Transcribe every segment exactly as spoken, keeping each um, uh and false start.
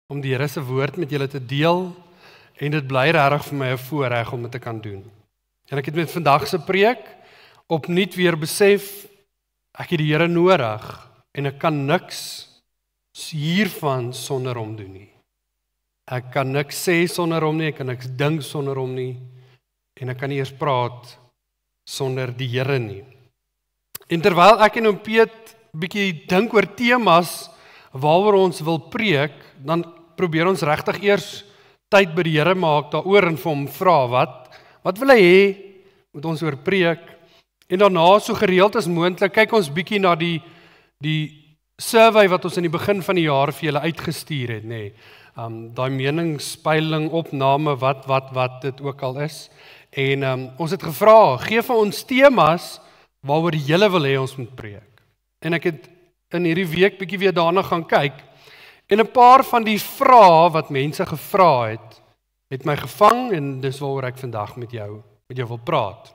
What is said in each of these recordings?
om die Here se woord met julle te deel en dit bly regtig vir my 'n voorreg om dit te kan doen. En ek het met vandag se preek opnuut weer besef ek het die Here nodig en ek kan niks hiervan sonder hom doen nie. Ek kan niks sê sonder hom nie, ek kan niks dink sonder hom nie en ek kan nie eers praat sonder die Here nie. En terwyl ek en oom Piet bietjie dink oor temas waaroor ons wil preek, dan probeer ons regtig eers tyd by die Here maak daaroor en vir hom vra, wat wat wil hy hê moet ons oor preek? En daarna so gereeld as moontlik kyk ons bietjie na die die survey wat ons in die begin van die jaar vir julle uitgestuur het, nê. Nee. Um daai meningspeiling, opname, wat wat wat dit ook al is. En um ons het gevra, gee vir ons temas waaroor die Here wil hê ons moet preek. En ek het in hierdie week bietjie weer daarna gaan kyk. En 'n paar van die vrae wat mense gevra het, het my gevang en dis waaroor ek vandag met jou met jou wil praat.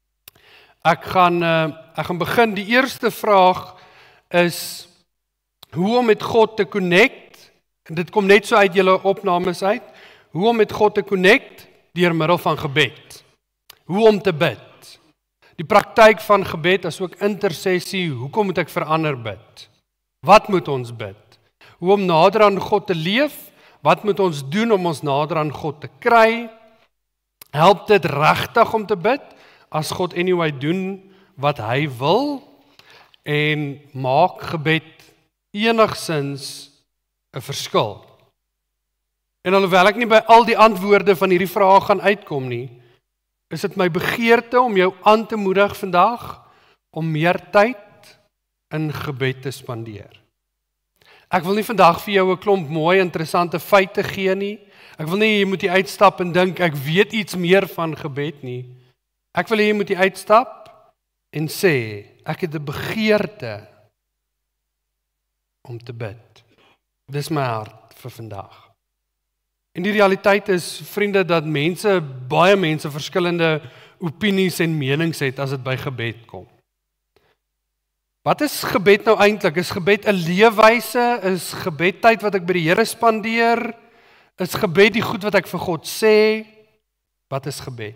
Ek gaan uh, ek gaan begin. Die eerste vraag is hoe om met God te connect. En dit kom net so uit julle opnames uit. Hoe om met God te connect deur middel van gebed. Hoe om te bid. Die praktyk van gebed as ook intersessie. Hoekom moet ek vir ander bid? Wat moet ons bid? Hoe om nader aan God te leef? Wat moet ons doen om ons nader aan God te kry? Help dit regtig om te bid? As God anyway doen wat hy wil? En maak gebed enigsins 'n verskil? En alhoewel ek nie by al die antwoorde van hierdie vrae gaan uitkom nie, is dit my begeerte om jou aan te moedig vandag om meer tyd in gebed te spandeer. Ek wil nie vandag vir jou 'n klomp mooi interessante feite gee nie. Ek wil nie jy moet jy uitstap en dink ek weet iets meer van gebed nie. Ek wil jy moet jy uitstap en sê ek het 'n begeerte om te bid. Dis my hart vir vandag. En die realiteit is, vriende, dat mense, baie mense verskillende opinies en menings het as dit by gebed kom. Wat is gebed nou eintlik? Is gebed 'n leefwyse? Is gebed tyd wat ek by die Here spandeer? Is gebed die goed wat ek vir God sê? Wat is gebed?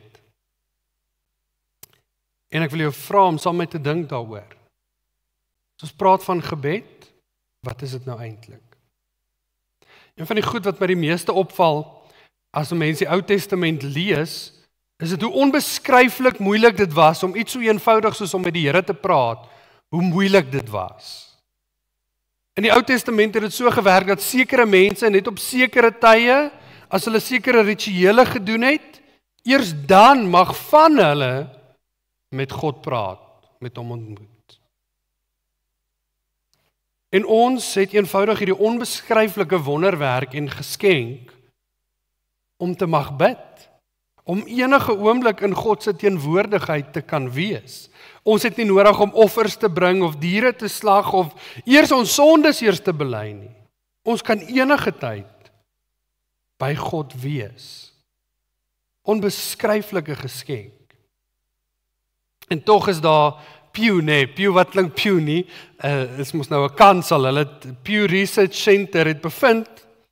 En ek wil jou vra om saam met my te dink daaroor. As ons praat van gebed, wat is dit nou eintlik? Een van die goed wat my die meeste opval, as mense die Ou Testament lees, is dit hoe onbeskryflik moeilik dit was om iets so eenvoudig soos om met die Here te praat, hoe moeilik dit was. In die Ou Testament het dit so gewerk dat sekere mense net op sekere tye, as hulle sekere rituele gedoen het, eers dan mag van hulle met God praat, met hom ontmoet. En ons het eenvoudig hierdie onbeskryflike wonderwerk en geskenk om te mag bid, om enige oomblik in God se teenwoordigheid te kan wees. Ons het nie nodig om offers te bring of diere te slag of eers ons sondes eers te bely nie. Ons kan enige tyd by God wees. Onbeskryflike geskenk. En tog is daar Pew, nee, Pew wat klink Pew nie, uh, is mos nou 'n kansel, hulle Pew Research Center het bevind,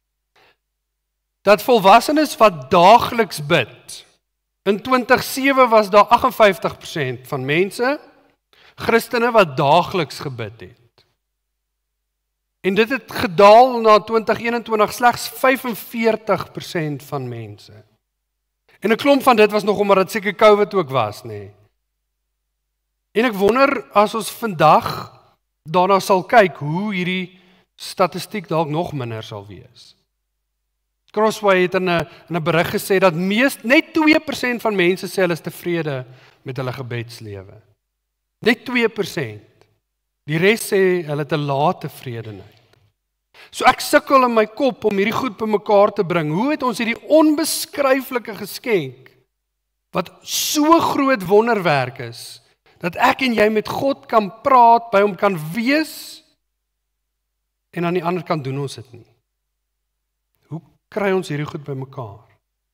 dat volwassenes wat daagliks bid, in twintig sewe was daar agt en vyftig persent van mense, Christene wat daagliks gebid het. En dit het gedaal na twintig eenentwintig slegs vyf en veertig persent van mense. En 'n klomp van dit was nog omdat dit seker COVID ook was, nee. En ek wonder as ons vandag daarna sal kyk hoe hierdie statistiek dalk nog minder sal wees. Crossway het in 'n in 'n berig gesê dat meest net twee persent van mense sê hulle is tevrede met hulle gebedslewe. Net twee persent. Die res sê hulle het 'n lae tevredenheid. So ek sukkel in my kop om hierdie goed bymekaar te bring. Hoe het ons hierdie onbeskryflike geskenk wat so groot wonderwerk is, dat ek en jy met God kan praat, by hom kan wees, en aan die ander kant doen ons dit nie. Hoe kry ons hierdie goed bymekaar?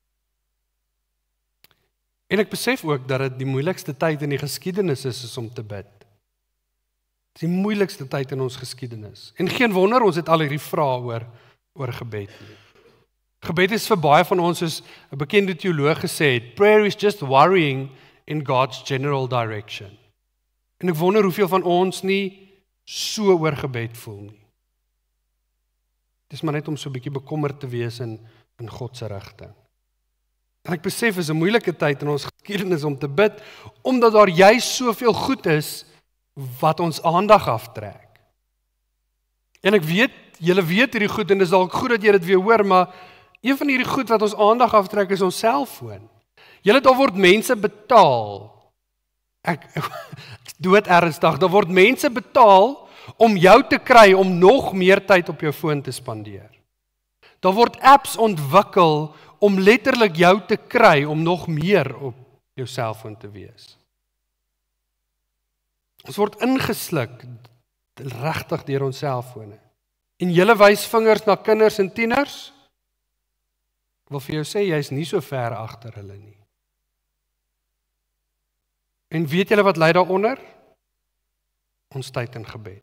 En ek besef ook dat dit die moeilikste tyd in die geskiedenis is, is om te bid. Dit is die moeilikste tyd in ons geskiedenis. En geen wonder, ons het al hierdie vrae oor, oor gebed nie. Gebed is vir baie van ons, soos 'n bekende teoloog gesê het, prayer is just worrying in God's general direction. En ek wonder hoeveel van ons nie so oor gebed voel nie. Dis maar net om so 'n bietjie bekommerd te wees in, in God se rigting. En ek besef, is 'n moeilike tyd in ons geskiedenis om te bid, omdat daar juis soveel goed is, wat ons aandag aftrek. En ek weet, julle weet hierdie goed, en dis dalk goed dat jy dit weer hoor, maar een van hierdie goed wat ons aandag aftrek is ons selfoon. Julle, daar word mense betaal, ek, ek dood ernstig, daar word mense betaal om jou te kry om nog meer tyd op jou foon te spandeer. Daar word apps ontwikkel om letterlik jou te kry om nog meer op jou selfoon te wees. Ons word ingesluk regtig deur ons selfone. En julle wys vingers na kinders en tieners. Ek wil vir jou sê, jy is nie so ver agter hulle nie. En weet julle wat lê daaronder? Ons tyd in gebed.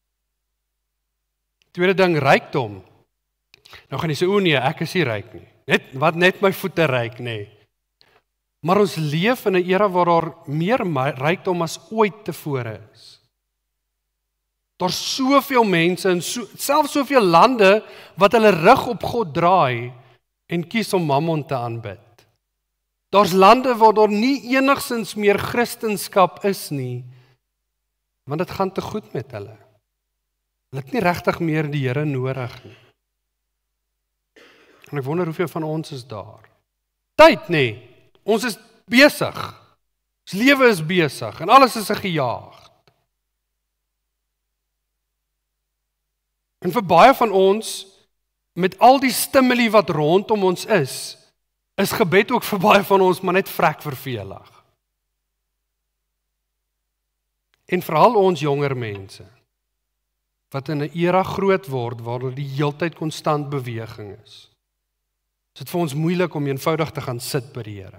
Tweede ding, rykdom. Nou gaan jy sê, o nee, ek is nie ryk nie. Net, wat net my voete ryk, nee. Maar ons leef in 'n era waar daar meer rykdom as ooit tevore is. Daar's soveel mense en so, selfs soveel lande wat hulle rug op God draai en kies om mammon te aanbid. Daar's lande waar daar nie enigsins meer Christendom is nie, want dit gaan te goed met hulle. Hulle het nie regtig meer die Here nodig nie. En ek wonder hoeveel van ons is daar. Tyd nie. Ons is besig. Ons lewe is besig en alles is 'n gejaag. En vir baie van ons, met al die stimuli wat rondom ons is, is gebed ook vir baie van ons maar net vrek vervelig. En veral ons jonger mense, wat in 'n era groot word, waar daar die heeltyd konstant beweging is. Is dit vir ons moeilik om eenvoudig te gaan sit by die Here.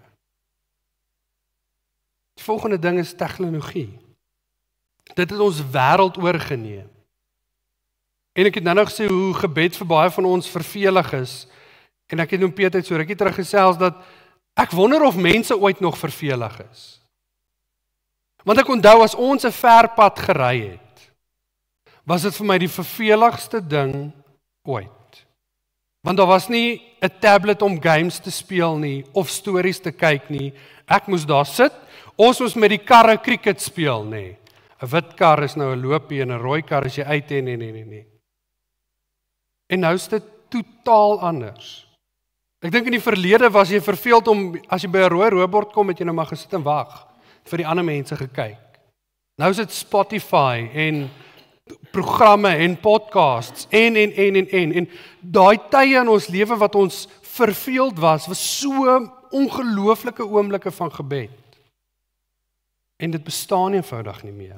Die volgende ding is tegnologie. Dit het ons wêreld oorgeneem. En ek het nou nog gesê hoe gebed vir baie van ons vervelig is, en ek het nou Peter so rukkie terug gesels dat ek wonder of mense ooit nog vervelig is. Want ek onthou as ons 'n ver pad gery het, was dit vir my die verveligste ding ooit. Want daar was nie 'n tablet om games te speel nie, of stories te kyk nie. Ek moes daar sit, ons moes met die karre cricket speel, nee. 'n Wit kar is nou 'n loopie en 'n rooi kar as jy uit en nee, nee, nee, nee. En nou is dit totaal anders. Ek dink in die verlede was jy verveeld om, as jy by 'n rooi robot kom, het jy nou maar gesit en wag, vir die ander mense gekyk. Nou is dit Spotify en programme en podcasts en en en en en en daai tye in ons lewe wat ons verveeld was, was so ongelooflike oomblikke van gebed. En dit bestaan eenvoudig nie meer.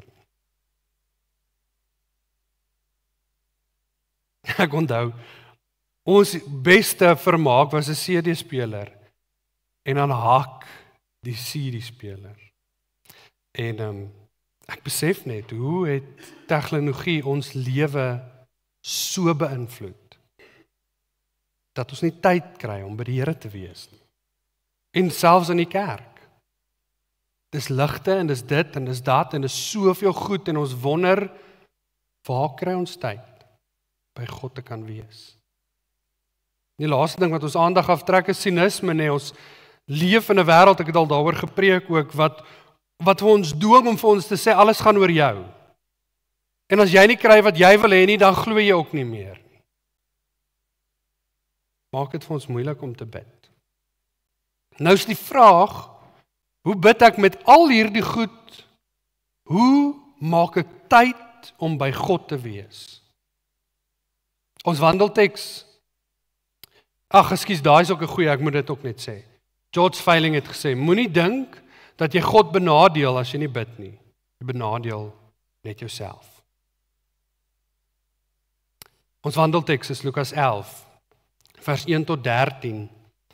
Ek onthou, ons beste vermaak was 'n C D-speler en dan hak die C D-speler. En um, ek besef net, hoe het tegnologie ons lewe so beïnvloed, dat ons nie tyd kry om by die Here te wees nie. En selfs in die kerk. Dis ligte en dis dit en dis dat en dis soveel goed en ons wonder, waar kry ons tyd by God te kan wees? Die laaste ding wat ons aandag aftrek is sinisme, nee, ons leef in 'n wêreld, ek het al daaroor gepreek ook, wat wat vir ons dwing om vir ons te sê, alles gaan oor jou. En as jy nie kry wat jy wil hê nie, dan glo jy ook nie meer. Maak dit vir ons moeilik om te bid. Nou is die vraag, hoe bid ek met al hierdie goed? Hoe maak ek tyd om by God te wees? Ons wandelteks, ag, ekskuus, daai is ook 'n goeie, ek moet dit ook net sê. George Feiling het gesê, moenie dink dat jy God benadeel as jy nie bid nie. Jy benadeel net jouself. Ons wandelteks is Lukas elf, vers een tot dertien.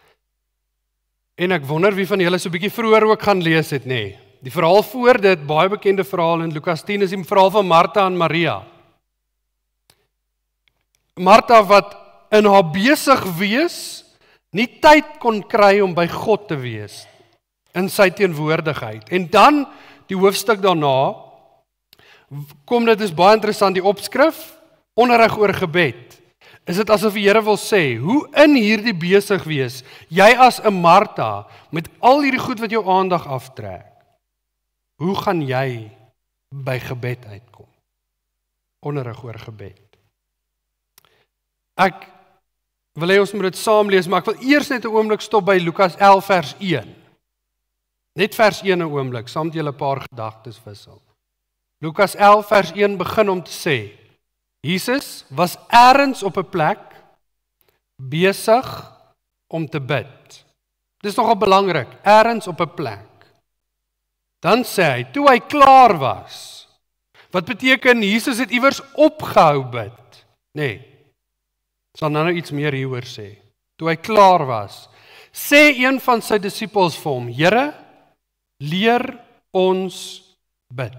En ek wonder wie van julle so 'n bietjie vroeër ook gaan lees het, nê. Nee. Die verhaal voor dit, baie bekende verhaal in Lukas tien, is die verhaal van Martha en Maria. Martha wat in haar besig wees nie tyd kon kry om by God te wees in sy teenwoordigheid. En dan die hoofstuk daarna kom dit is baie interessant die opskrif onderrig oor gebed. Is dit asof die Here wil sê, hoe in hierdie besig wees, jy as 'n Martha met al hierdie goed wat jou aandag aftrek, hoe gaan jy by gebed uitkom? Onderrig oor gebed. Ek wil hê ons moet dit saam lees, maar ek wil eers net 'n oomblik stop by Lukas elf vers een. Net vers een 'n oomblik, saam met julle 'n paar gedagtes wissel. Lukas elf vers een begin om te sê, Jesus was ergens op 'n plek besig om te bid. Dis nogal belangrik, ergens op 'n plek. Dan sê hy, toe hy klaar was, wat beteken Jesus het iewers opgehou bid? Nee, sal nou nou iets meer hieroor sê. Toe hy klaar was, sê een van sy disippels vir hom, Here, leer ons bid.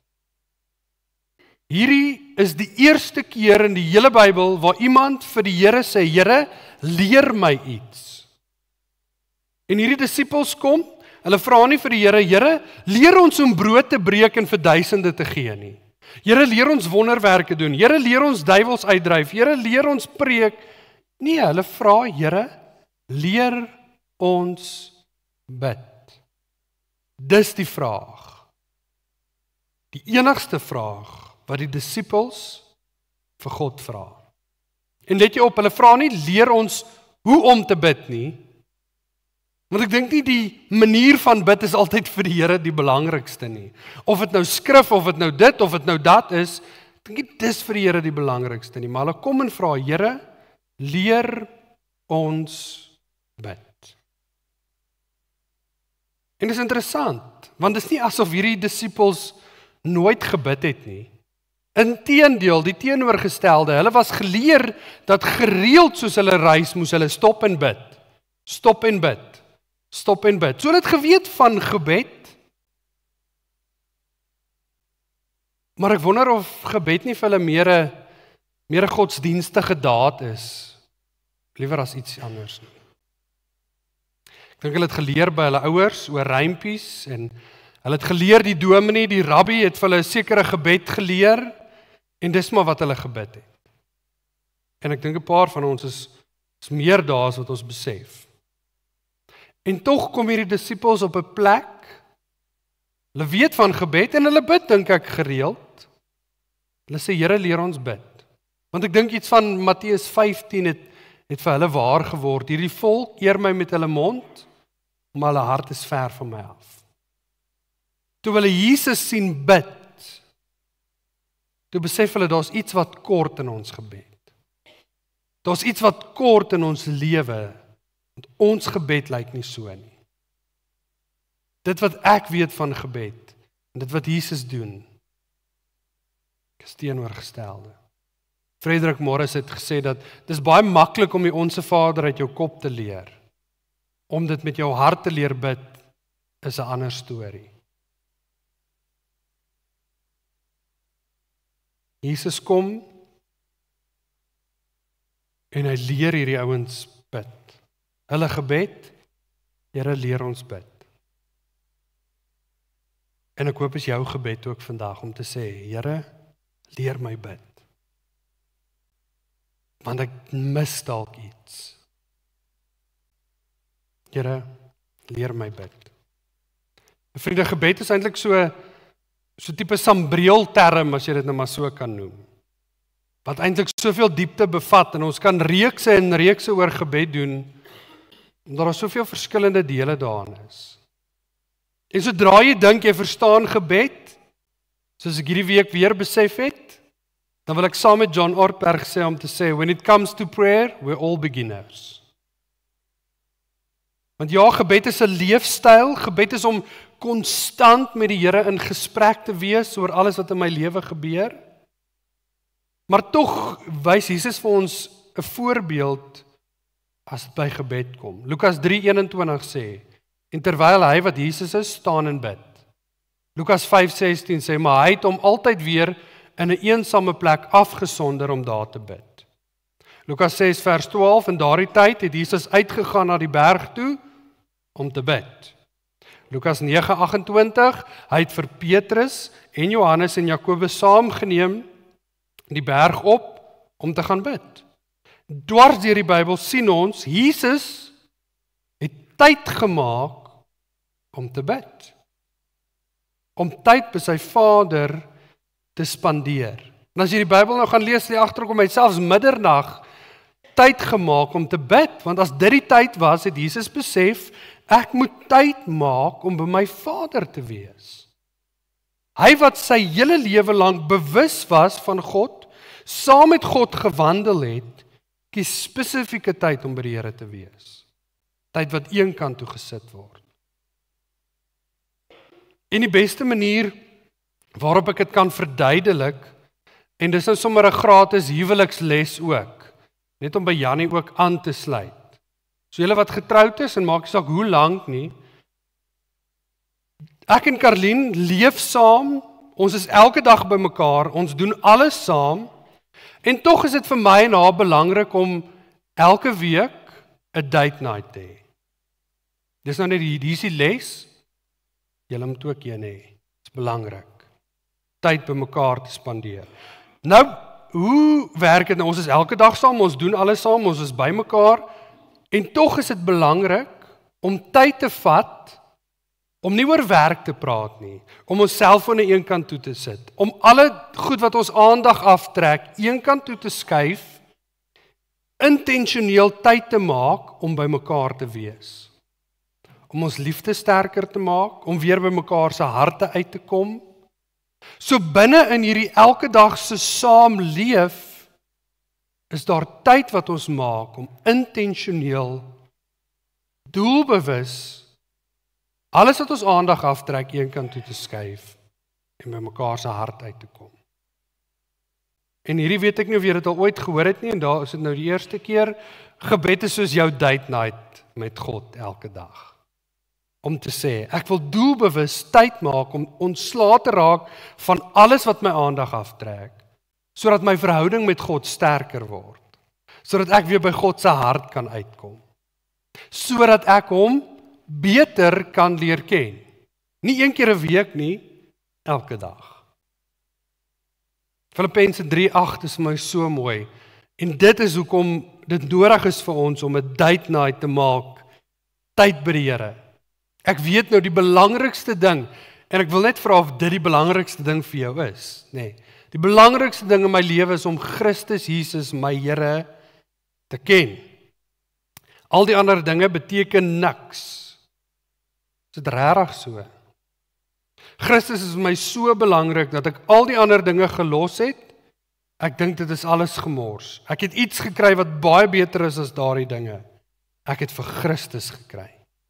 Hierdie is die eerste keer in die hele Bybel waar iemand vir die Here sê, Here, leer my iets. En hierdie disippels kom, hulle vra nie vir die Here, Here, leer ons om brood te breek en vir duisende te gee nie. Here, leer ons wonderwerke doen. Here, leer ons duiwels uitdryf. Here, leer ons preek. Nee, hulle vra, Here, leer ons bid. Dis die vraag. Die enigste vraag wat die disippels vir God vra. En let jy op, hulle vra nie, leer ons hoe om te bid nie. Want ek dink nie die manier van bid is altyd vir die Here die belangrikste nie. Of dit nou skrif, of dit nou dit, of dit nou dat is, ek dink nie dis vir die Here die belangrikste nie. Maar hulle kom en vra, Here, leer ons bid. En dis interessant, want dis nie asof hierdie disippels nooit gebid het nie. Inteendeel, die teenoorgestelde, hulle was geleer dat gereeld soos hulle reis, moes hulle stop en bid. Stop en bid. Stop en bid. So hulle het geweet van gebed. Maar ek wonder of gebed nie vir hulle meer 'n meer 'n godsdienstige daad is, liewer as iets anders nie. Ek dink hulle het geleer by hulle ouers oor rympies en hulle het geleer die dominee, die rabbi het vir hulle 'n sekere gebed geleer en dis maar wat hulle gebid het. En ek dink 'n paar van ons is, is meer daar as wat ons besef. En tog kom hierdie disippels op 'n plek, hulle weet van gebed en hulle bid dink ek gereeld. Hulle sê, Here, leer ons bid. Want ek dink iets van Matteus vyftien het, het vir hulle waar geword. Hierdie volk eer my met hulle mond, maar hulle hart is ver van my af. Toe hulle Jesus sien bid, toe besef hulle, daar's iets wat kort in ons gebed. Daar's iets wat kort in ons lewe, want ons gebed lyk nie so nie. Dit wat ek weet van gebed, en dit wat Jesus doen, is teenoorgestelde. Frederik Morris het gesê dat dis baie maklik om die Onse Vader uit jou kop te leer. Om dit met jou hart te leer bid, is 'n ander storie. Jesus kom en hy leer hierdie ouens bid. Hulle gebed, Here, leer ons bid. En ek hoop is jou gebed ook vandag om te sê, Here, leer my bid. Want ek mis dalk iets. Here, leer my bid. Vriende, gebed is eintlik so so tipe sambreelterm, as jy dit nou maar so kan noem. Wat eintlik soveel diepte bevat, en ons kan reekse en reekse oor gebed doen, omdat daar soveel verskillende dele daarin is. En sodra jy dink jy verstaan gebed, soos ek hierdie week weer besef het, dan wil ek saam met John Ortberg sê om te sê, when it comes to prayer, we're all beginners. Want ja, gebed is 'n leefstyl, gebed is om konstant met die Here in gesprek te wees oor alles wat in my lewe gebeur. Maar tog wys Jesus vir ons 'n voorbeeld as dit by gebed kom. Lukas drie eenentwintig sê, en terwyl hy wat Jesus is, staan en bid. Lukas vyf sestien sê, maar hy het hom altyd weer in 'n eensame plek afgesonder om daar te bid. Lukas ses vers twaalf, in daardie tyd het Jesus uitgegaan na die berg toe om te bid. Lukas nege agt agt, hy het vir Petrus en Johannes en Jakobus saamgeneem die berg op om te gaan bid. Dwars deur die Bybel sien ons, Jesus het tyd gemaak om te bid. Om tyd by sy Vader te spandeer. En as jy die Bybel nou gaan lees, die agterkom hy selfs middernag tyd gemaak om te bid, want as dit die tyd was, het Jesus besef, ek moet tyd maak om by my Vader te wees. Hy wat sy hele lewe lank bewus was van God, saam met God gewandel het, kies spesifieke tyd om by die Here te wees. Tyd wat eenkant toe gesit word. En die beste manier waarop ek dit kan verduidelik, en dis nou sommer 'n gratis huweliksles ook, net om by Jannie ook aan te sluit. So julle wat getroud is, en maak nie saak hoe lank nie, ek en Karlien leef saam, ons is elke dag by mekaar, ons doen alles saam, en tog is dit vir my en haar belangrik om elke week 'n date night te hê. Dis nou net die, die is die les, julle moet ook een hê, dit is belangrik, tyd by mekaar te spandeer. Nou, hoe werk dit nou? Ons is elke dag saam, ons doen alles saam, ons is by mekaar, en tog is dit belangrik om tyd te vat, om nie oor werk te praat nie, om ons selfoon aan een kant toe te sit, om alle goed wat ons aandag aftrek, een kant toe te skuif, intentioneel tyd te maak om by mekaar te wees. Om ons liefde sterker te maak, om weer by mekaar se harte uit te kom. So binne in hierdie elke dag se saamleef, is daar tyd wat ons maak om intentioneel, doelbewus, alles wat ons aandag aftrek, een kant toe te skuif en by mekaar se hart uit te kom. En hierdie weet ek nie of jy dit al ooit gehoor het nie, en daar is dit nou die eerste keer, gebed is soos jou date night met God elke dag. Om te sê, ek wil doelbewus tyd maak om ontslae te raak van alles wat my aandag aftrek, sodat my verhouding met God sterker word, sodat ek weer by God se hart kan uitkom, sodat ek hom beter kan leer ken. Nie een keer 'n week nie, elke dag. Filippense drie agt is vir my so mooi, en dit is hoekom dit nodig is vir ons om 'n date night te maak, tyd by die Here. Ek weet nou die belangrikste ding, en ek wil net vra of dit die belangrikste ding vir jou is. Nee, die belangrikste ding in my lewe is om Christus Jesus, my Here, te ken. Al die ander dinge beteken niks. Is dit regtig so? Christus is vir my so belangrik, dat ek al die ander dinge gelos het, ek dink dit is alles gemors. Ek het iets gekry wat baie beter is as daardie dinge. Ek het vir Christus gekry.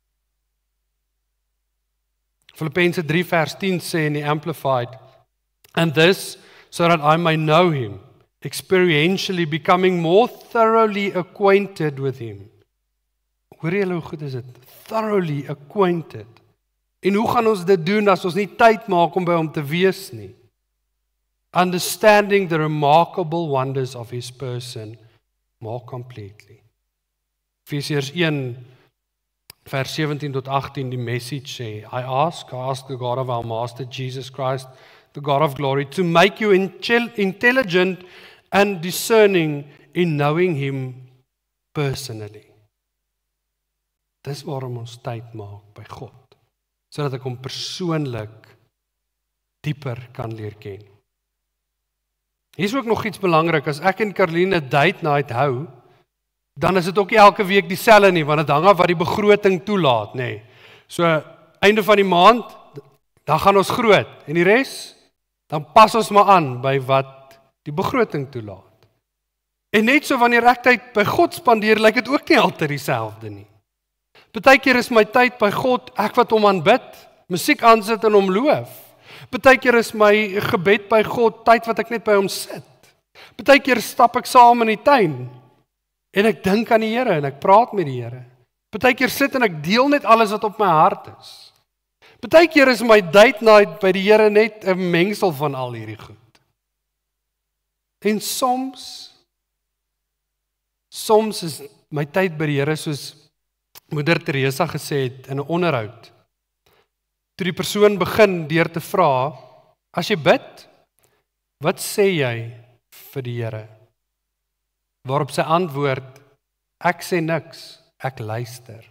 Filippense drie vers tien sê in die Amplified, and this, so that I may know him, experientially becoming more thoroughly acquainted with him. Hoor julle hoe goed is dit? Thoroughly acquainted. En hoe gaan ons dit doen as ons nie tyd maak om by hom te wees nie? Understanding the remarkable wonders of his person more completely. Efesiërs een vers sewentien tot agttien, die message sê, I ask, I ask the God of our Master Jesus Christ, the God of glory, to make you intelligent and discerning in knowing him personally. Dis waarom ons tyd maak by God, sodat ek hom persoonlik dieper kan leer ken. Hier is ook nog iets belangrik, as ek en Karlien 'n date night hou, dan is dit ook nie elke week dieselfde nie, want dit hang af wat die begroting toelaat, nê. Nee. So, einde van die maand, dan gaan ons groot, en die res, dan pas ons maar aan by wat die begroting toelaat. En net so wanneer ek tyd by God spandeer, lyk dit ook nie altyd dieselfde nie. Partykeer is my tyd by God, ek wat hom aanbid, musiek aansit en hom loof. Partykeer is my gebed by God, tyd wat ek net by hom sit. Partykeer stap ek saam in die tuin, en ek dink aan die Here, en ek praat met die Here. Partykeer sit en ek deel net alles wat op my hart is. Partykeer is my date night by die Here net 'n mengsel van al hierdie goed. En soms Soms is my tyd by die Here soos Moeder Teresa gesê het in 'n onderhoud. Toe die persoon begin deur te vra, as jy bid, wat sê jy vir die Here? Waarop sy antwoord, ek sê niks, ek luister.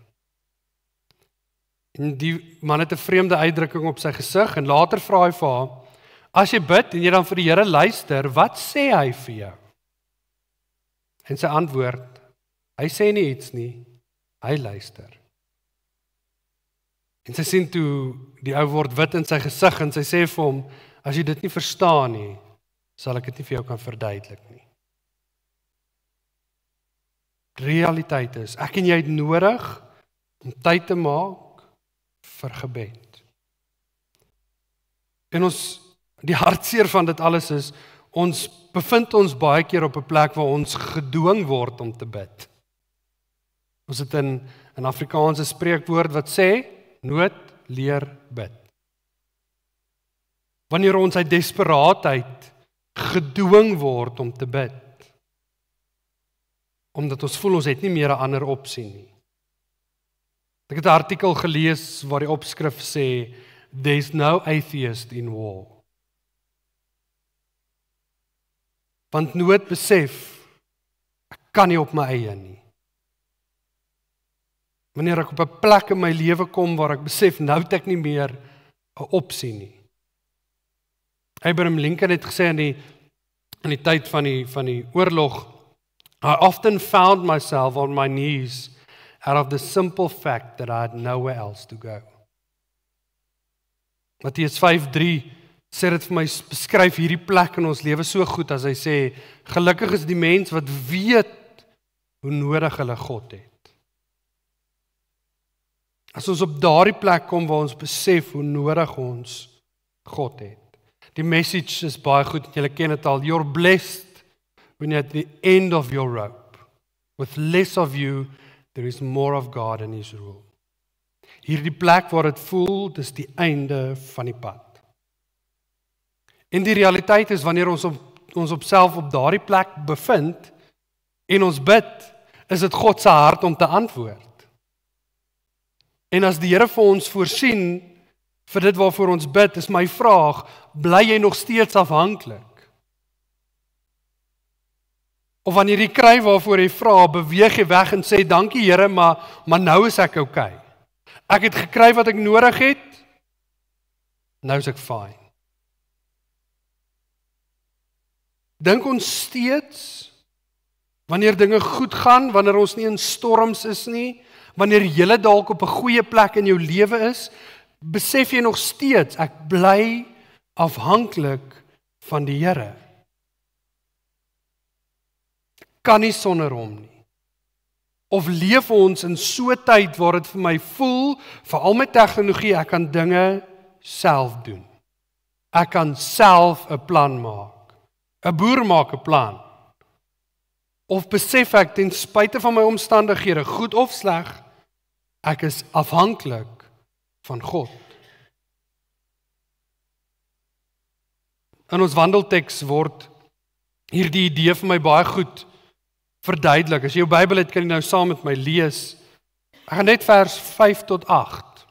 En die man het 'n vreemde uitdrukking op sy gesig en later vra hy vir haar, as jy bid en jy dan vir die Here luister, wat sê hy vir jou? En sy antwoord, hy sê nie iets nie, hy luister. En sy sien toe die ou word wit in sy gesig en sy sê vir hom, as jy dit nie verstaan nie, sal ek dit nie vir jou kan verduidelik nie. Realiteit is, ek en jy het nodig om tyd te maak vir gebed. En ons, die hartseer van dit alles is, ons bevind ons baie keer op 'n plek waar ons gedwing word om te bid. Ons het in 'n Afrikaanse spreekwoord wat sê, nood leer bid. Wanneer ons uit desperaatheid gedwing word om te bid, omdat ons voel ons het nie meer 'n ander opsie nie. Ek het 'n artikel gelees waar die opskrif sê, there's no atheist in war. Want nood besef, ek kan nie op my eie nie. Wanneer ek op 'n plek in my lewe kom waar ek besef, nou het ek nie meer 'n opsie nie. Abraham Lincoln het gesê in die, in die tyd van die, van die oorlog, I often found myself on my knees out of the simple fact that I had nowhere else to go. Matteus vyf drie sê dit vir my, beskryf hierdie plek in ons lewe so goed as hy sê, gelukkig is die mens wat weet hoe nodig hulle God het. As ons op daardie plek kom waar ons besef hoe nodig ons God het. Die message is baie goed, julle ken dit al, you're blessed when you're at the end of your rope. With less of you, there is more of God and His rule. Hierdie plek waar dit voel, dis die einde van die pad. En die realiteit is, wanneer ons op, ons op self op daardie plek bevind, en ons bid, is dit God se hart om te antwoord. En as die Here vir ons voorsien, vir dit waarvoor ons bid, is my vraag, bly jy nog steeds afhanklik? Of wanneer jy kry waarvoor jy vra, beweeg jy weg en sê, dankie Here, maar, maar nou is ek okay. Ek het gekry wat ek nodig het, nou is ek fine. Dink ons steeds, wanneer dinge goed gaan, wanneer ons nie in storms is nie, wanneer jy dalk op 'n goeie plek in jou lewe is, besef jy nog steeds, ek bly afhanklik van die Here. Kan nie sonder hom nie. Of leef ons in so 'n tyd waar dit vir my voel, veral met tegnologie, ek kan dinge self doen. Ek kan self 'n plan maak. 'n Boer maak 'n plan. Of besef ek ten spyte van my omstandighede, goed of sleg, ek is afhanklik van God. In ons wandelteks word hierdie idee vir my baie goed verduidelik. As jy jou Bybel het, kan jy nou saam met my lees. Ek gaan net vers vyf tot agt.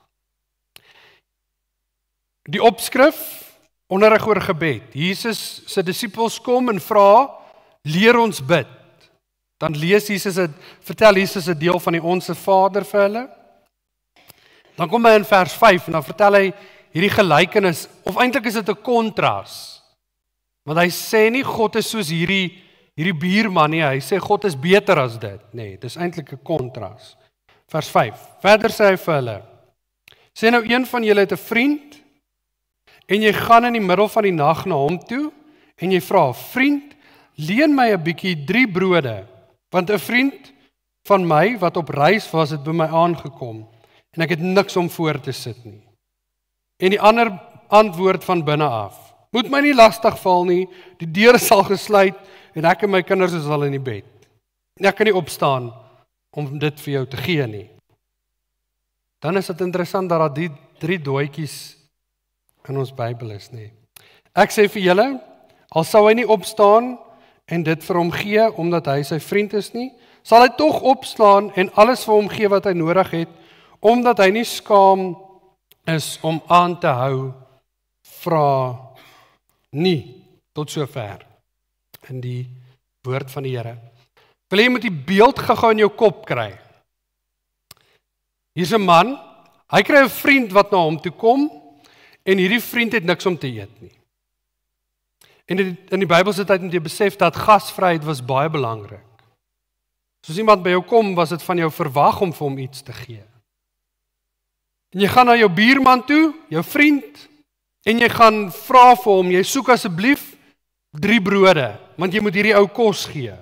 Die opskrif, onderrig oor gebed. Jesus se disippels kom en vra, leer ons bid. Dan lees Jesus het, vertel Jesus 'n deel van die Onse Vader vir hulle. Dan kom hy in vers vyf en dan vertel hy hierdie gelykenis, of eintlik is dit 'n kontras. Want hy sê nie God is soos hierdie hierdie buurman nie, hy sê God is beter as dit. Nee, dis eintlik 'n kontras. Vers vyf. Verder sê hy vir hulle: Sê nou een van julle het 'n vriend en jy gaan in die middel van die nag na hom toe en jy vra: Vriend, leen my 'n bietjie drie brode, want 'n vriend van my wat op reis was het by my aangekom en ek het niks om voor te sit nie. En die ander antwoord van binne af: Moet my nie lastig val nie, die deur sal gesluit en ek en my kinders is al in die bed. En ek kan nie opstaan om dit vir jou te gee nie. Dan is dit interessant dat daar die drie doetjies in ons Bybel is, nie. Ek sê vir julle, al sou hy nie opstaan en dit vir hom gee, omdat hy sy vriend is nie, sal hy tog opstaan en alles vir hom gee wat hy nodig het, omdat hy nie skaam is om aan te hou, vra nie, tot sover, in die woord van die Here. Wil jy moet die beeld gou in jou kop kry. Hier's 'n man, hy kry 'n vriend wat na hom toe kom, en hierdie vriend het niks om te eet nie. En in die Bybelse tyd moet jy besef dat gasvryheid was baie belangrik. Soos iemand by jou kom, was dit van jou verwag om vir hom iets te gee. En jy gaan na jou buurman toe, jou vriend, en jy gaan vra vir hom, jy soek asseblief drie brode, want jy moet hierdie ou kos gee.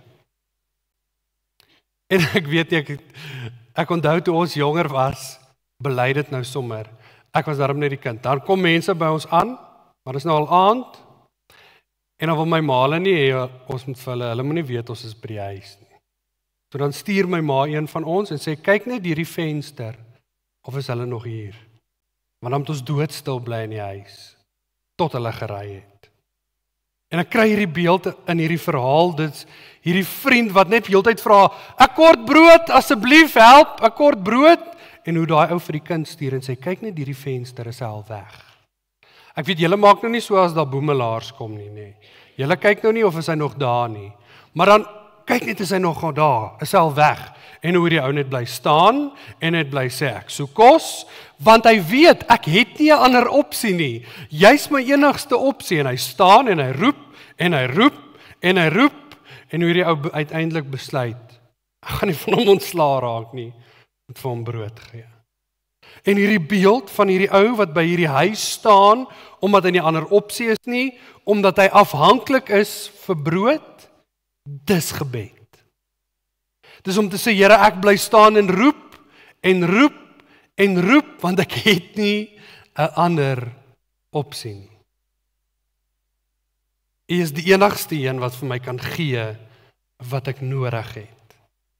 En ek weet nie, ek, ek onthou toe ons jonger was, bely dit nou sommer, ek was daarom net die kind, daar kom mense by ons aan, maar dit is nou al aand, en dan wil my ma hulle nie hê, ons moet vir hulle, hulle moet nie weet ons is by die huis nie. So dan stuur my ma een van ons en sê, kyk net hierdie venster, of is hulle nog hier? Want dan moet ons doodstil bly in die huis, tot hulle gery het. En ek kry hierdie beeld in hierdie verhaal, dit hierdie vriend wat net heeltyd vra, ek kort brood, asseblief help, ek kort brood, en hoe daai ou vir die kind stuur en sê, kyk net hierdie venster, is hy al weg. Ek weet, julle maak nou nie so as daar boemelaars kom nie, nee. Julle kyk nou nie of is hy nog daar nie, maar dan, kyk net is hy nog daar, is hy al weg, en hoe die ou net bly staan, en net bly sê, ek soek kos, want hy weet, ek het nie 'n ander opsie nie, jy's my enigste opsie, en hy staan, en hy roep, en hy roep, en hy roep, en hoe die ou uiteindelik besluit, ek gaan nie van hom ontslaa raak nie, moet vir hom brood gee. En hierdie beeld van hierdie ou wat by hierdie huis staan, omdat hy nie ander opsie is nie, omdat hy afhanklik is vir brood, dis gebed. Dis om te sê, Here, ek bly staan en roep, en roep, en roep, want ek het nie 'n ander opsie nie. U is die enigste een wat vir my kan gee, wat ek nodig het.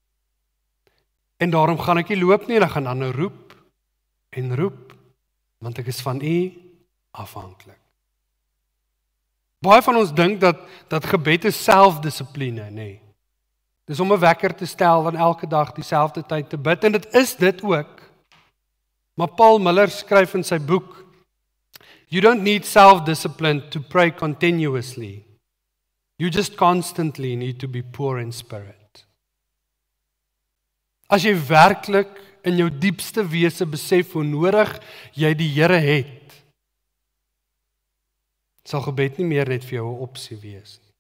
En daarom gaan ek nie loop nie, en ek gaan aanhou roep, en roep, want ek is van u afhanklik. Baie van ons dink dat, dat gebed is selfdissipline, nee. Dis om 'n wekker te stel van elke dag dieselfde tyd te bid, en dit is dit ook. Maar Paul Miller skryf in sy boek, you don't need self-discipline to pray continuously. You just constantly need to be poor in spirit. As jy werklik in jou diepste wese besef hoe nodig jy die Here het, sal gebed nie meer net vir jou 'n opsie wees nie.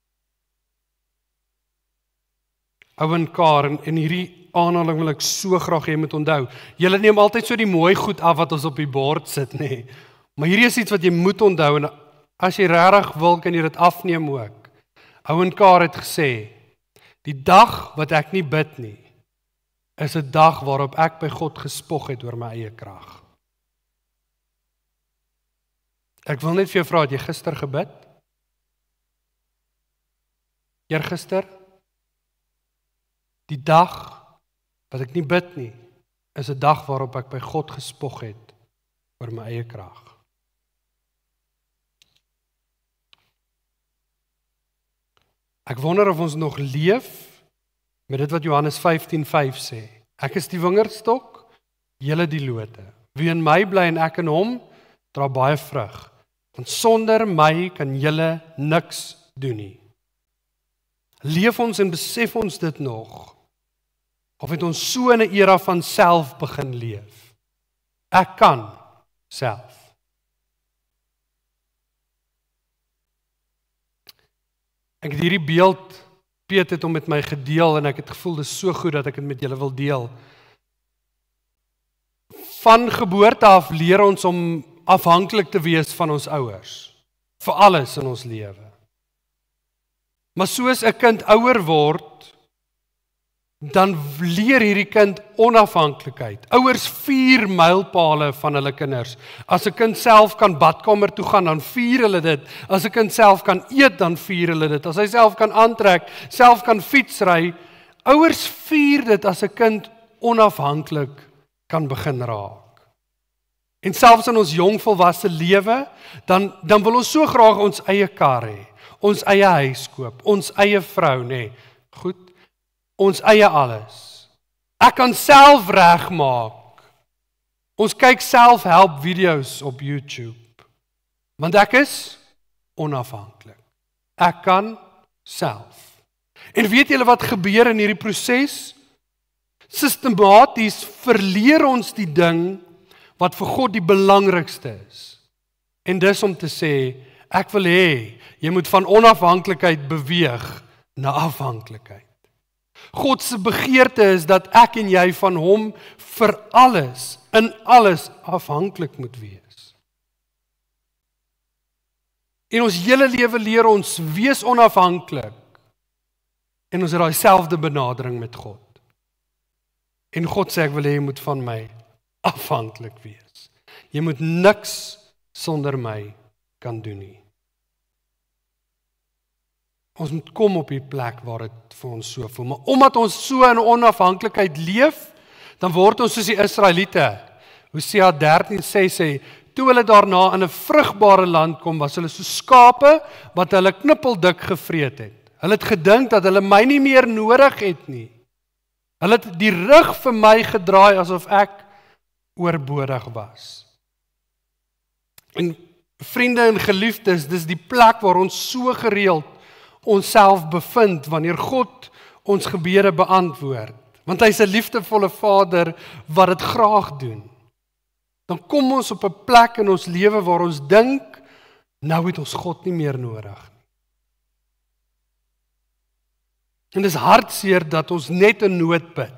Owen Carr, en, en hierdie aanhaling wil ek so graag hê moet onthou. Julle neem altyd so die mooi goed af wat ons op die bord sit, nê. Nee. Maar hierdie is iets wat jy moet onthou, en as jy regtig wil, kan jy dit afneem ook. Owen Carr het gesê, die dag wat ek nie bid nie, is 'n dag waarop ek by God gespog het oor my eie krag. Ek wil net vir jou vra, het jy gister gebid? Eergister? Die dag wat ek nie bid nie, is 'n dag waarop ek by God gespog het oor my eie krag. Ek wonder of ons nog leef met dit wat Johannes vyftien vyf sê. Ek is die wingerdstok, julle die lote. Wie in my bly en ek in hom, dra baie vrug. Want sonder my kan julle niks doen nie. Leef ons en besef ons dit nog? Of het ons so in 'n era van self begin leef? Ek kan self. Ek het hierdie beeld, Piet het hom met my gedeel, en ek het gevoel, dit is so goed dat ek dit met julle wil deel. Van geboorte af leer ons om afhanklik te wees van ons ouers, vir alles in ons lewe. Maar soos 'n kind ouer word, dan leer hierdie kind onafhanklikheid. Ouers vier mylpale van hulle kinders. As 'n kind self kan badkamer toe gaan, dan vier hulle dit. As 'n kind self kan eet, dan vier hulle dit. As hy self kan aantrek, self kan fietsry, ouers vier dit as 'n kind onafhanklik kan begin raak. En selfs in ons jong volwasse lewe, dan dan wil ons so graag ons eie kar hê. ons eie huis koop, ons eie vrou, nê. Goed, ons eie alles. Ek kan self regmaak. Ons kyk self-help video's op YouTube. Want ek is onafhanklik. Ek kan self. En weet julle wat gebeur in hierdie proses? Sistematies verleer ons die ding wat vir God die belangrikste is. En dis om te sê, ek wil hê, jy moet van onafhanklikheid beweeg na afhanklikheid. God se begeerte is dat ek en jy van hom vir alles, in alles afhanklik moet wees. En ons hele lewe leer ons wees onafhanklik. En ons het daai selfde benadering met God. En God sê ek wil hê jy moet van my afhanklik wees. Jy moet niks sonder my kan doen nie. Ons moet kom op die plek waar dit vir ons so voel. Maar omdat ons so in onafhanklikheid leef, dan word ons soos die Israeliete. Hosea dertien sê sê, toe hulle daarna in 'n vrugbare land kom, was hulle so skape wat hulle knippeldik gevreet het. Hulle het gedink dat hulle my nie meer nodig het nie. Hulle het die rug vir my gedraai asof ek oorbodig was. En vriende en geliefdes, dis die plek waar ons so gereeld onsself bevind wanneer God ons gebede beantwoord. Want hy is 'n liefdevolle Vader wat dit graag doen. Dan kom ons op 'n plek in ons lewe waar ons dink, nou het ons God nie meer nodig. En dis hartseer dat ons net in nood bid.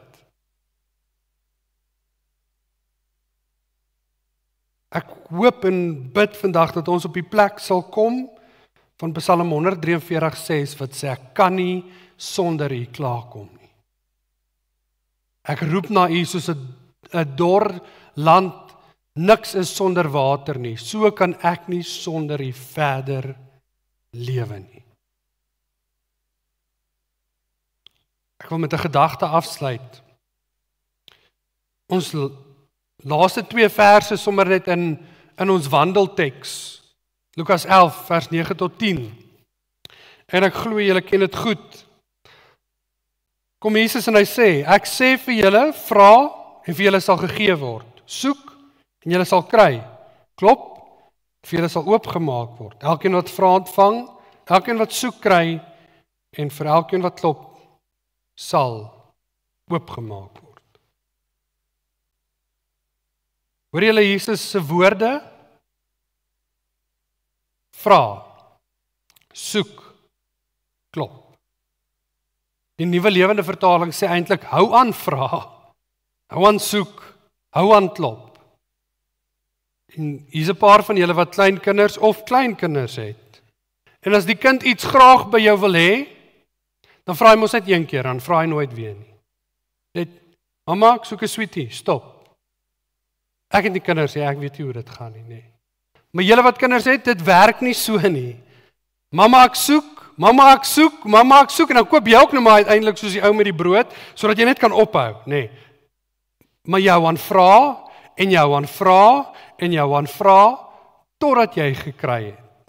Ek hoop en bid vandag dat ons op die plek sal kom van Psalm honderd drie en veertig ses wat sê ek kan nie sonder U klaarkom nie. Ek roep na U soos 'n 'n dor land, niks is sonder water nie. So kan ek nie sonder U verder lewe nie. Ek wil met 'n gedagte afsluit. Ons laaste twee verse sommer net in in ons wandelteks. Lukas elf vers nege tot tien. En ek glo julle ken dit goed. Kom Jesus en hy sê, ek sê vir julle, vra en vir julle sal gegee word. Soek en julle sal kry. Klop, vir julle sal oopgemaak word. Elkeen wat vra ontvang, elkeen wat soek kry en vir elkeen wat klop sal oopgemaak word. Hoor julle Jesus se woorde? Vra, soek, klop. Die Nuwe Lewende Vertaling sê eintlik hou aan vra, hou aan soek, hou aan klop. En hier's 'n paar van julle wat kleinkinders of kleinkinders het. En as die kind iets graag by jou wil hê, dan vra hy mos net een keer, dan vra hy nooit weer nie. Net, mamma, ek soek 'n sweetie, stop. Ek het nie kinders nie, ek weet nie hoe dit gaan nie, nee. Maar julle wat kinders het, dit werk nie so nie. Mamma, ek soek, mamma, ek soek, mamma, ek soek, en dan koop jy ook nou maar uiteindelik soos die ou met die brood, sodat jy net kan ophou, nee. Maar jou aan vra, en jou aan vra, en jou aan vra, totdat jy gekry het.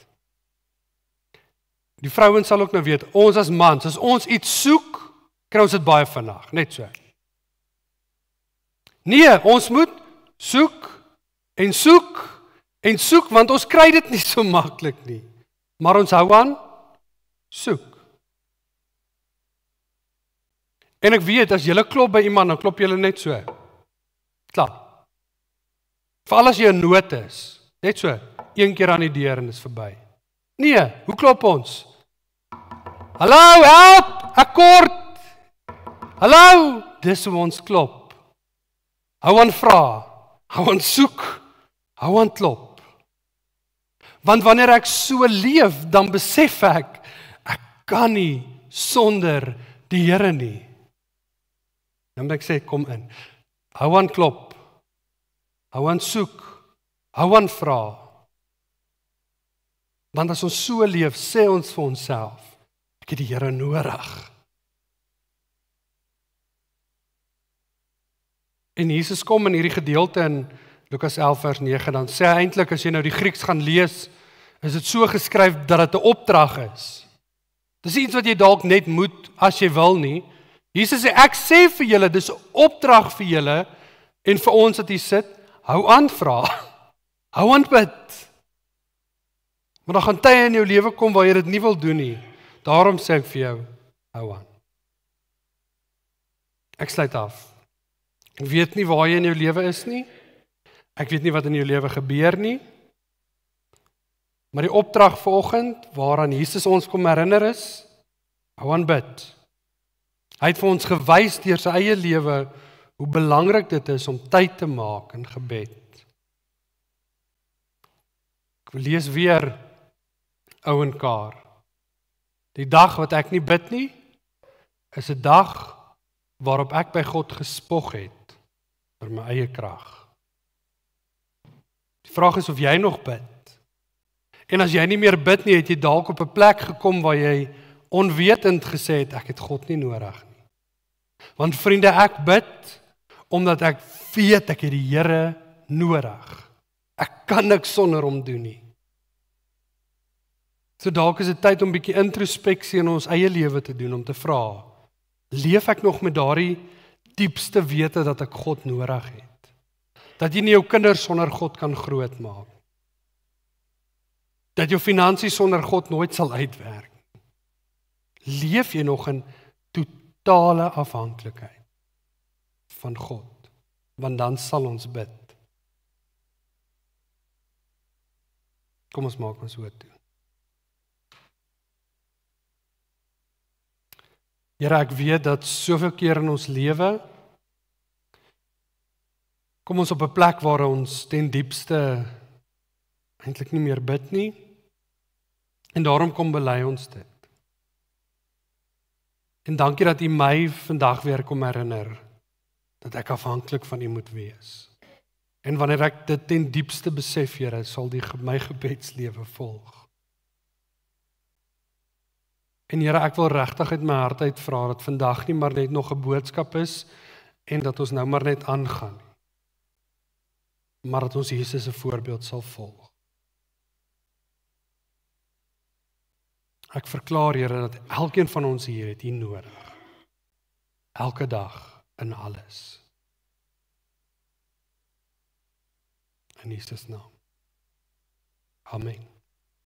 Die vrouens sal ook nou weet, ons as mans, as ons iets soek, kry ons dit baie vinnig, net so. Nee, ons moet soek, en soek, en soek, want ons kry dit nie so maklik nie. Maar ons hou aan, soek. En ek weet, as jy klop by iemand, dan klop jy net so. Klaar. Veral as jy in nood is, net so, een keer aan die deur en is verby. Nee, hoe klop ons? Hallo, help, ek kort. Hallo, dis hoe ons klop. Hou aan vra, hou aan soek, hou aan klop. Want wanneer ek so leef, dan besef ek, ek kan nie sonder die Here nie. Dan moet ek sê, kom in. Hou aan klop, hou aan soek, hou aan vra. Want as ons so leef, sê ons vir onsself, ek het die Here nodig. En Jesus kom in hierdie gedeelte in Lukas elf vers nege, dan sê hy eintlik, as jy nou die Grieks gaan lees, is dit so geskryf dat dit 'n opdrag is. Dis iets wat jy dalk net moet as jy wil nie. Jesus sê ek sê vir julle, dis 'n opdrag vir julle en vir ons wat hier sit, hou aan vra. Hou aan bid. Maar dan gaan tye in jou lewe kom waar jy dit nie wil doen nie. Daarom sê ek vir jou, hou aan. Ek sluit af. Ek weet nie waar jy in jou lewe is nie. Ek weet nie wat in jou lewe gebeur nie. Maar die opdrag vanoggend waaraan Jesus ons kom herinner is, hou aan bid. Hy het vir ons gewys deur sy eie lewe hoe belangrik dit is om tyd te maak in gebed. Ek wil lees weer Ouenkaar. Die dag wat ek nie bid nie, is 'n dag waarop ek by God gespog het vir my eie krag. Die vraag is of jy nog bid. En as jy nie meer bid nie, het jy dalk op 'n plek gekom waar jy onwetend gesê het, ek het God nie nodig nie. Want vriende, ek bid, omdat ek weet ek het die Here nodig. Ek kan niks sonder hom doen nie. So dalk is dit tyd om 'n bietjie introspeksie in ons eie lewe te doen, om te vra, leef ek nog met daardie diepste wete dat ek God nodig het? Dat jy nie jou kinders sonder God kan grootmaak. Dat jou finansies sonder God nooit sal uitwerk. Leef jy nog in totale afhanklikheid van God? Want dan sal ons bid. Kom ons maak ons oë toe. Here, ek weet dat soveel keer in ons lewe kom ons op 'n plek waar ons ten diepste eintlik nie meer bid nie. En daarom kom bely ons dit. En dankie dat U my vandag weer kom herinner dat ek afhanklik van U moet wees. En wanneer ek dit ten diepste besef, Here, sal die my gebedslewe volg. En Here, ek wil regtig uit my hart uit vra dat vandag nie maar net nog 'n boodskap is en dat ons nou maar net aangaan, maar dat ons Jesus se voorbeeld sal volg. Ek verklaar, Here, dat elkeen van ons hier het U nodig. Elke dag, in alles. In Jesus naam. Amen.